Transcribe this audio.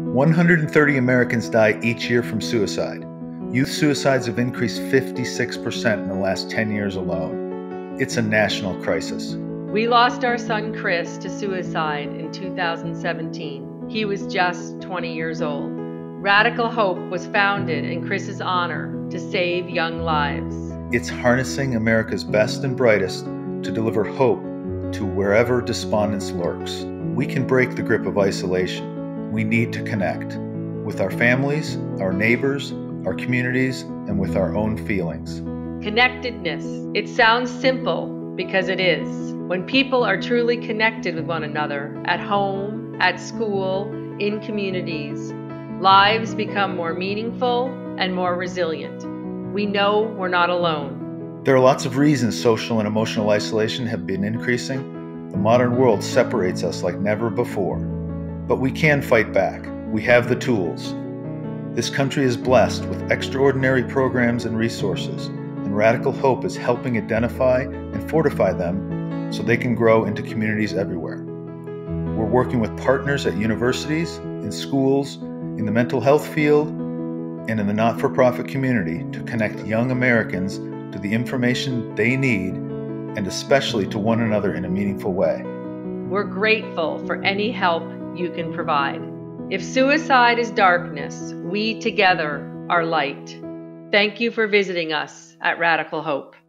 130 Americans die each year from suicide. Youth suicides have increased 56% in the last 10 years alone. It's a national crisis. We lost our son Chris to suicide in 2017. He was just 20 years old. Radical Hope was founded in Chris's honor to save young lives. It's harnessing America's best and brightest to deliver hope to wherever despondence lurks. We can break the grip of isolation. We need to connect with our families, our neighbors, our communities, and with our own feelings. Connectedness. It sounds simple because it is. When people are truly connected with one another, at home, at school, in communities, lives become more meaningful and more resilient. We know we're not alone. There are lots of reasons social and emotional isolation have been increasing. The modern world separates us like never before. But we can fight back. We have the tools. This country is blessed with extraordinary programs and resources, and Radical Hope is helping identify and fortify them so they can grow into communities everywhere. We're working with partners at universities, in schools, in the mental health field, and in the not-for-profit community to connect young Americans to the information they need, and especially to one another in a meaningful way. We're grateful for any help you can provide. If suicide is darkness, we together are light. Thank you for visiting us at Radical Hope.